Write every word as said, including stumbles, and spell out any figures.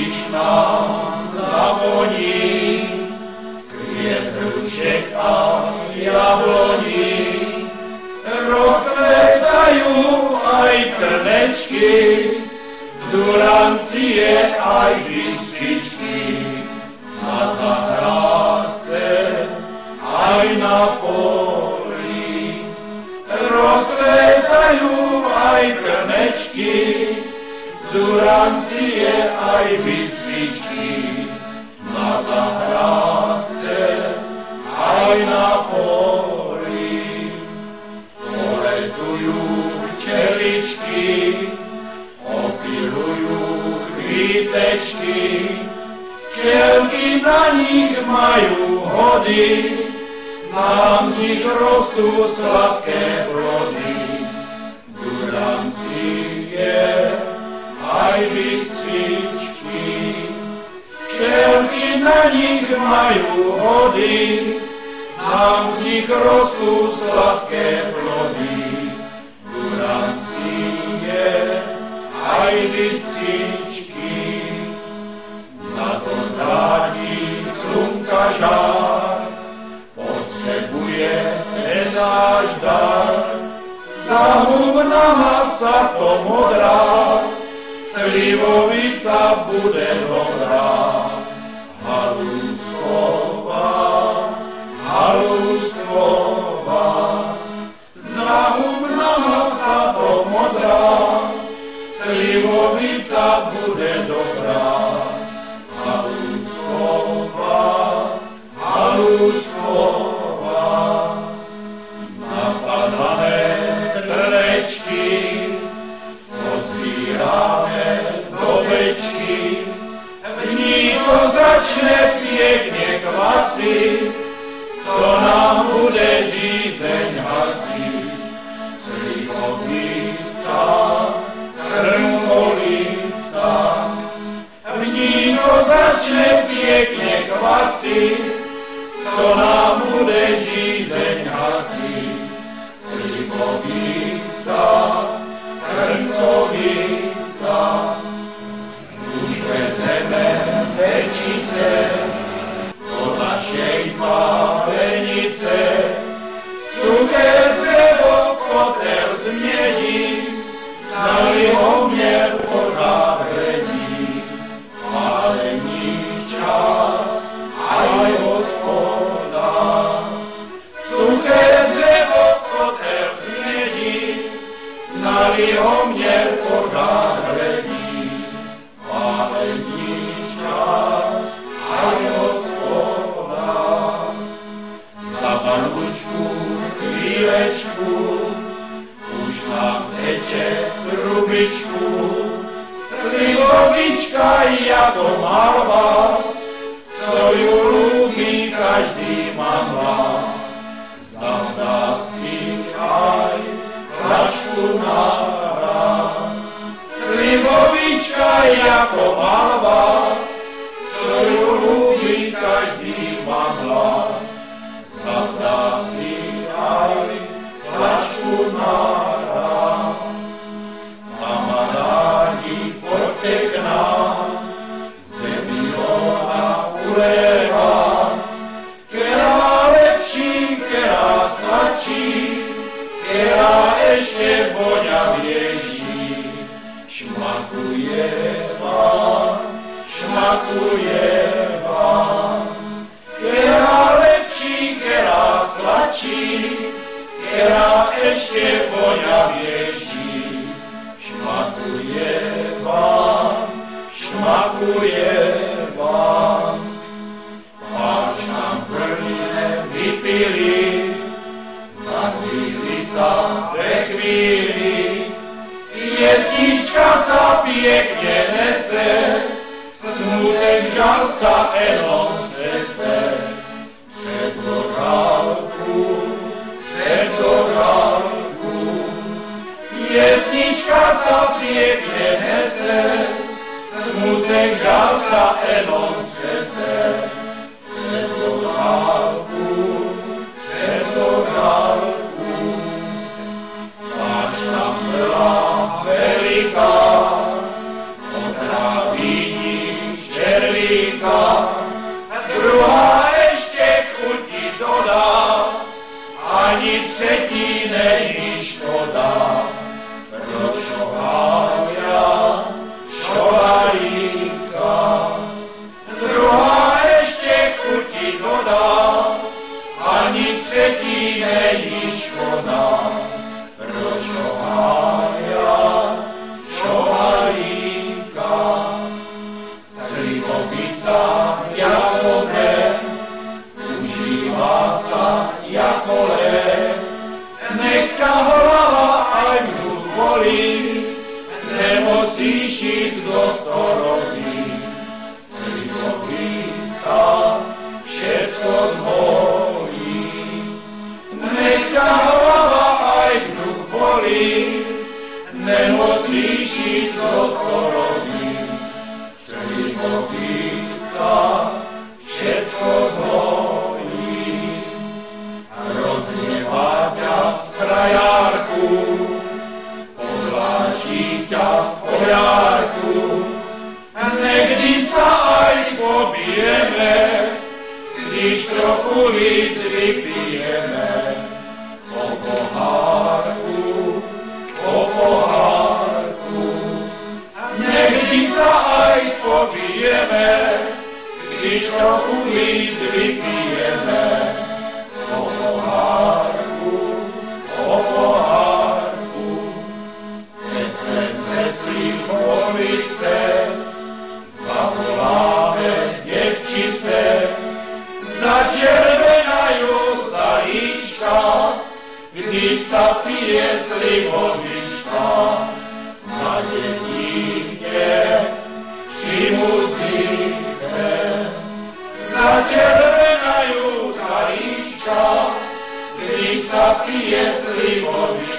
Ježiš nám zavoní, kvietruček a jabloní, rozkvetajú aj trnečky, durancie aj bystřičky, na zahrádce aj na poli. Rozkvetajú aj trnečky, durancie aj bystřičky, na zahrádce aj na poli. Poletujú včeličky, opilujú kvítečky, včelky na nich majú hody, nám z nich rostú sladké plody. Durancie aj bystřičky, včelky na nich majú hody, nám z nich rostú sladké plody. Durancie aj bystřičky, na to zrádí slunka žár, potřebuje ten náš dar. Za humnama sa to modrá, slivovica bude dobrá. Halúsková, halúsková, za humnama sa to modrá, slivovica bude dobrá. Halúsková, halúsková, napadané trnečky, pozbíráme do bečky, v nich to začne pěkně kvasiť, co nám bude žízeň hasiť. Slivovica, krmkolica, v nich to začne pěkně kvasiť, co nám bude žízeň hasiť. Slivovica, krmkolica, už vezeme pečice do našej pálenice, suché dřevo kotel změní, dali ho měr pořád hledí. Pálení čas aj hospodář, suché dřevo kotel změní, dali ho měr pořád hledí. Pálení čas aj hospodář, za barvučku chvílečku, už nám teče trubičku, slivovička jako malvás, co ju ľúbi, každý má hlas. Zavdá si aj flašku naraz, slivovička jako malvás, co ju ľúbi, každý má hlas. Zavdá si aj flašku naraz. Kamarádi, poďte k nám, zde milona uléva, ktorá lepší, ktorá sladší, ktorá ešte voňavější. Šmakuje vám, šmakuje vám, ktorá lepší, ktorá sladší, ktorá ešte voňavější. Šmakuje vám, šmakuje vám. Až nám prvne vypili, zahřili sa ve chvíli, jesnička sa pěkně nese, smutek žal sa elom přese. Před dožálku, před dožálku, jesnička sa pěkně nese, smutek žal sa elom přese. Před dožálku, před dožálku, až tam byla veliká, otra vidíš zvýšiť doktorovi. Slivovica všetko zhojí. Nech ťa hlava aj brzuch bolí, nemoc zvýšiť doktorovi. Slivovica všetko zhojí. Rozhnevá ťa z krajárku, podláčí ťa po járku, niekdy sa aj pobijeme, když trochu víc vypijeme. Po pohárku, po pohárku, niekdy sa aj pobijeme, když trochu víc vypijeme. Po pohárku, po pohárku, nesmeme si police, zavoláme devčice, začervenajú sa líčka, když sa pije slivovička. Na dedine pri muzike začervenajú sa líčka, když sa pije slivovička.